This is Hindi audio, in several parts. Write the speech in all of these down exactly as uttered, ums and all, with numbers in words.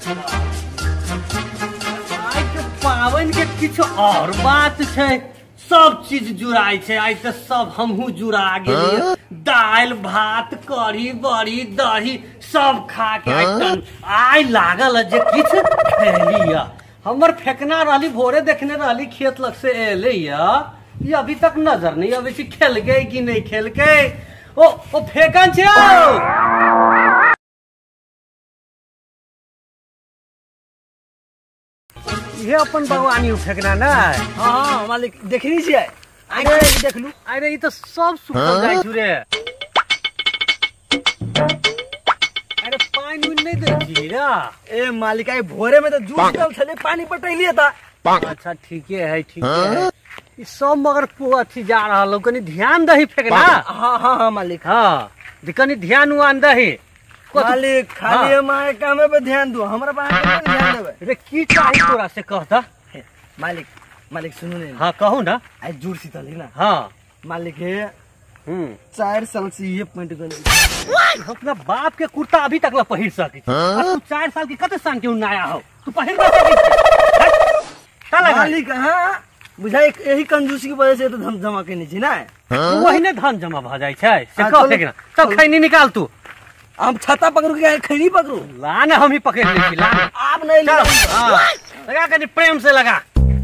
पावन के कुछ और बात है, सब चीज जुड़ाई है। आई तो सब हमहू जुड़ा गए, दाल भात कढ़ी बड़ी दही सब खा के आई लागल जे किछ खेली। हमर फेकना रही भोरे देखने रही खेत लग से एले ये अभी तक नजर नहीं अभी से खेल गए कि नहीं खेल के। ओ ओ फेकन छे ये अपन भगवानी फेकना ना। हाँ हाँ मालिक देखनी छे अरे देख लू। अरे ये तो सब सुखल जाय छु रे। अरे पानी उन नहीं देखी रा। ए मालिक आई भोरे में तो जूस डल छले पानी पटैलिए था। अच्छा ठीक है ठीक है। ई सब मगर अथी जा रहा लो कनी ध्यान दही फेकना। हाँ हाँ हाँ मालिक हाँ कनी ध्यान उन दही। मालिक खाली हमारे काम पे ध्यान दो हमरा पे ध्यान देबे। अरे की चाही तोरा से कहता मालिक मालिक सुनो ने। हाँ कहू ना। आज जुड़ शीतल है ना। हाँ मालिक है हम्म चार साल से ये पॉइंट कर अपना बाप के कुर्ता अभी तक ला पहिर सके। तू चार साल की कते सान के नया हो तू पहिर ना सके। मालिक हाँ बुझाई यही कंजूसी की वजह से तो धन जमा के नीचे ना तू वही ने धन जमा भ जाय छै से कह फेकना। तब खैनी निकाल तू। हम छाता पकड़ू के खैनी पकड़ू। ला ना हम ही पकड़ ले छी ला। आप नहीं ले। हां लगा कनी प्रेम से लगा।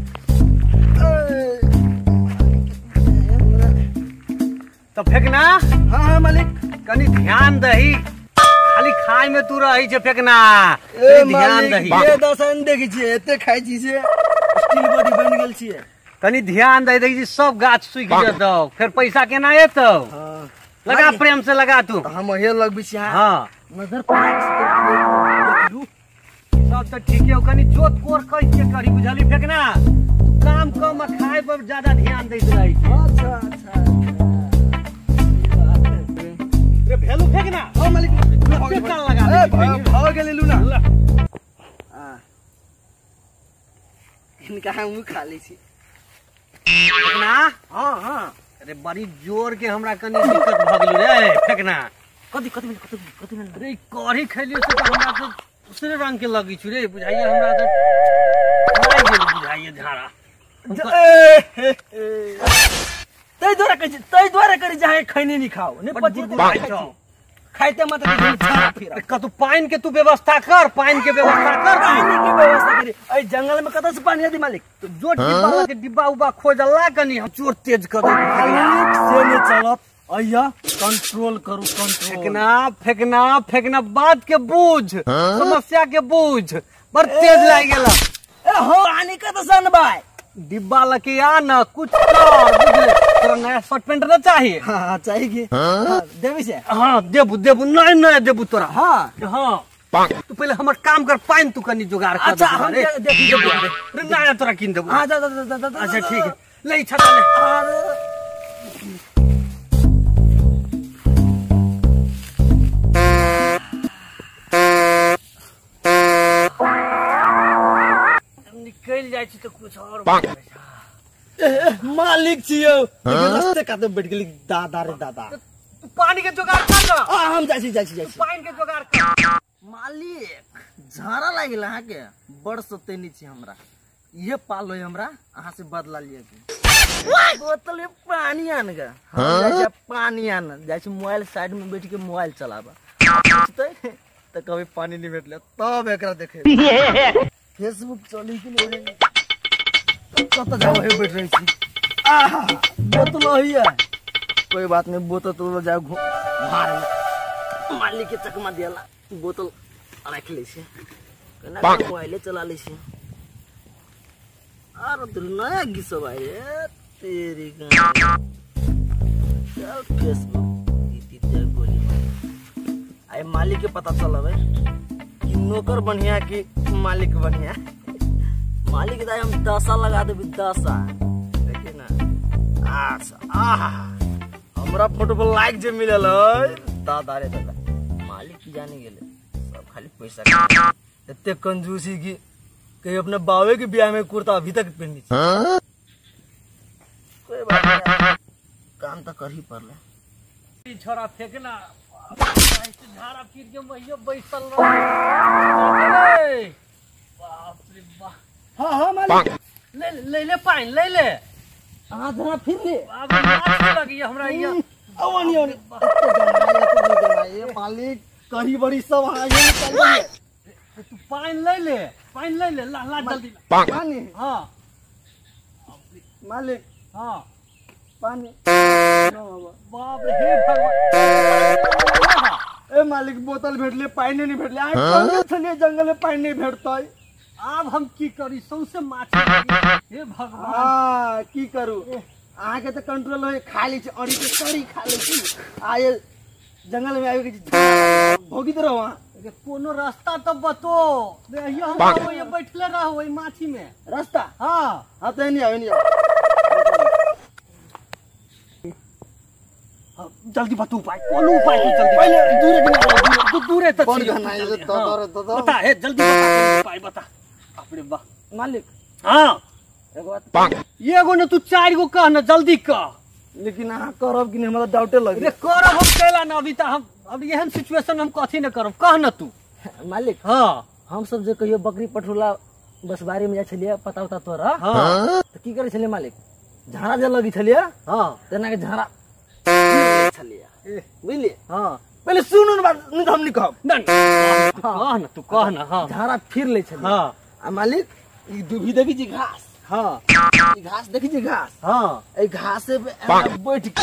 तो फेकना। हाँ हाँ मालिक कनी ध्यान दही खाली खाए में तू रही छे फेकना। ध्यान दही ये दसन देखी छे एते खाई छी से स्टील बॉडी बन गेल छी। कनी ध्यान दही देखी सब गाछ सूख जतौ फिर पैसा केना एतौ। हां लगा प्रेम से लगा तू। हम ये लग भी हां नजर पड़ा देख लू सब तो ठीक है। कनी जोत कोर कैसे करी बुझली फेकना। तू काम कम खाए पर ज्यादा ध्यान दैत रही। अच्छा अच्छा रे भेलू फेकना। हां मालिक फेकना लगा दे भाव के ले लू ना। हां इनका हम खा ली छी फेकना। हां हां अरे बड़ी जोर के हमरा कनी दिक्कत भ गेल रे फेकना। कथि कथि में कथि कथि में अरे कढ़ी खैलियो से तो हमरा तो दूसरे रंग के लगी छु रे बुझाइए हमरा तो नहीं गेल बुझाइए झाड़ा। तै द्वारा कहि तै द्वारा करी जाहे खैनी नहीं खाओ ने पची खाइते मत फिर कतु पानी के तू व्यवस्था कर। पानी के व्यवस्था कर पानी की व्यवस्था करी। ए जंगल में कत से पानी आदि मालिक तो जो डिब्बा के डिब्बा उबा खोज ला कनी हम चोर तेज कर दे से ने चलत अय्या कंट्रोल करू कंट्रोल। फेकना फेकना फेकना बात के बूझ समस्या के बूझ पर तेज लाग गेला। ए हो पानी का तो सन भाई डिब्बा लके आ ना कुछ कर बुझले। तोरा नया शर्ट पैंट ना चाहिए। हां चाहिए हां देबी से। हां देबू देबू नहीं नहीं देबू तोरा। हां हां तू पहले हमर काम कर पानी तू कनी जुगाड़ कर। अच्छा हम देखी देबू रे नया तोरा किन देबू। हां जा जा जा। अच्छा ठीक है ले छता ले। अरे निकल जाय छी तो कुछ और मालिक छियो रास्ते काते बैठ गेली दादा रे दादा। तू पानी के जुगाड़ कर ना। आ हम जाई जाई जाई पानी के जुगाड़ कर। मालिक झाड़ा लागिल अहाँ के बड़ सतेनी छी हमरा ये पालो हमरा अहाँ से बदला लिया के बोतल में पानी आन गा। हम जाई पानी आन जाई मोबाइल साइड में बैठ के मोबाइल चलाबा तो कभी पानी नहीं भेटले तब एकरा देखे फेसबुक चली कि नहीं कत जाओ है बैठ रही छी। आहा बोतल है कोई बात नहीं बोतल तो जाओ मार मालिक के चकमा दियाला बोतल रख ले छी कना मोबाइल चला ले छी। अरे तू नया गिसो भाई तेरी का चल फेसबुक इति ते गोली आई मालिक के पता चला भाई कि नौकर बढ़िया कि मालिक बढ़िया। मालिक दाई हम दसा लगा देबी दसा देखिए ना। अच्छा आहा हमरा फोटो पर लाइक जे मिलल है दादा रे दादा मालिक की जाने गेले सब खाली पैसा एते कंजूसी की कहीं अपने बावे के ब्याह में कुर्ता अभी तक पहनी छी। कोई बात नहीं काम तो कर ही पड़ले। छोरा फेंकना झाड़ा फिर के मैयो बैसल रहे। बाप रे बाप। हाँ हाँ मालिक ले ले ले पानी ले ले। हाँ झाड़ा फिर ले बाप रे माछ लगी हमरा ये। अवनी अवनी ये मालिक कहीं बड़ी सब हाँ ये निकल गई। तू पानी ले ले पानी ले ले ला ला जल्दी। पानी हाँ मालिक हाँ पानी बाप रे हे भगवान। ए मालिक बोतल भेटले पानी नहीं भेटले आइ कौन छलिए जंगल में पानी नहीं भेटतै। आब हम की करी सौसे माछ लगी। हे भगवान हाँ की करू अहाँ के तो कंट्रोल हो खा ली छी अड़ी के करी खा ली छी आए जंगल में आवे के भोगित रहो वहाँ ये कोनो रास्ता तो बतो। ये हम ये बैठले रहो वही माछी में रास्ता। हाँ हाँ तो नहीं आओ नहीं आओ जल्दी बता उपाय कोनो उपाय तो जल्दी पहले दूर दूर दूर दूर तक कौन गाना है तो तो तो बता है जल्दी बता उपाय बता। अपने बा मालिक हाँ एगो बात ये एगो न तू चार गो कह न जल्दी कह। लेकिन अहाँ करब कि नहीं हमरा डाउटे लगे। रे करब हम कैला न अभी त हम अब एहन सिचुएशन हम कथी न करब कह न तू। मालिक हाँ हम सब जे कहियो बकरी पठुला बस बारी में जाय छलिए पता उता तोरा हाँ तो की करे छलिए मालिक झाड़ा जे लगी छलिए हाँ तेना के झाड़ा छलिए बुझलिए। हाँ पहले सुनू न बात नहीं हम नहीं कहब न कह न तू कह न। हाँ झाड़ा फिर ले छलिए। हाँ आ मालिक ई दुभी देखी जी घास हाँ ई घास देखी जी घास हाँ ए घास पे बैठ के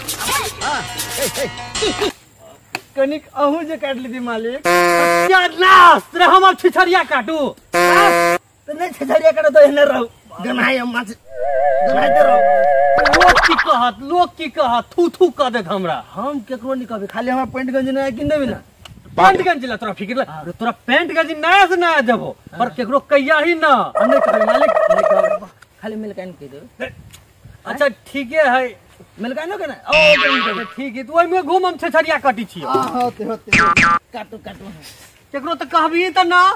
कनिक अहू जे काट ली थी मालिक सत्यानाश रे हम अब छिछरिया काटू। तो नहीं छछरिया काटो तो एने रहो गनाई माछ गनाइते रहो। लोग की कहत लोग की कहत थू थू कह दे हमरा। हम केकरो नहीं कहबे खाली हमरा पेंट गंज नहीं किन देबे ना पैंट गंज ला तोरा फिक्र ला तोरा पैंट गंज नया से नया देबो पर केकरो कहिया ही ना। नहीं कहबे मालिक नहीं कहबे खाली मिल कान कह देबे। अच्छा ठीक है मिल कानो के ना ओ ठीक है तू ओइ में घूम हम छछरिया काटी छी। हां होते होते काटो काटो केकरो त कहबी त ना।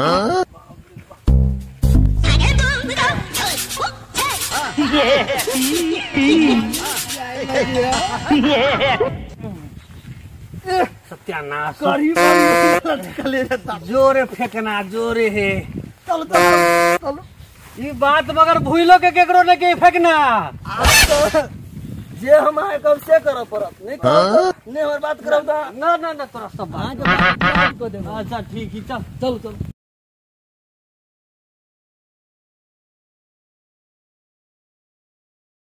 सत्यानाश करी कले जोरे फेंकना जोरे है। चलो चलो चलो ये बात मगर भूलो के केकरो ने के फेंकना। जे हम आए कब से करो परत नहीं करो नहीं हमर बात करब त ना ना ना तोरा सब हां के बात को दे। अच्छा ठीक है चल चलो चलो।